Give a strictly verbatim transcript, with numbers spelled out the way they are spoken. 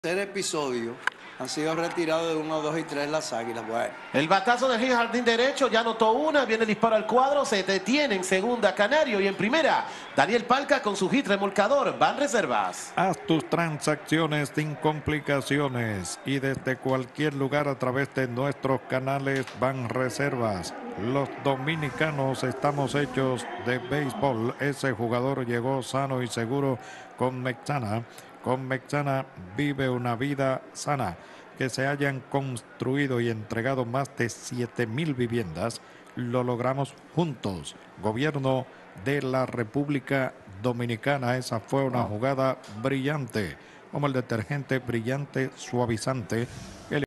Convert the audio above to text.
tercer episodio han sido retirados de uno, dos y tres las Águilas. Bueno. El batazo de Gil Jardín derecho, ya anotó una, viene el disparo al cuadro, se detiene en segunda Canario y en primera Daniel Palca con su hit remolcador. Van reservas. Haz tus transacciones sin complicaciones y desde cualquier lugar a través de nuestros canales Van Reservas. Los dominicanos estamos hechos de béisbol. Ese jugador llegó sano y seguro con Mexana. Con Mexana vive una vida sana. Que se hayan construido y entregado más de siete mil viviendas, lo logramos juntos. Gobierno de la República Dominicana. Esa fue una jugada brillante, como el detergente brillante suavizante.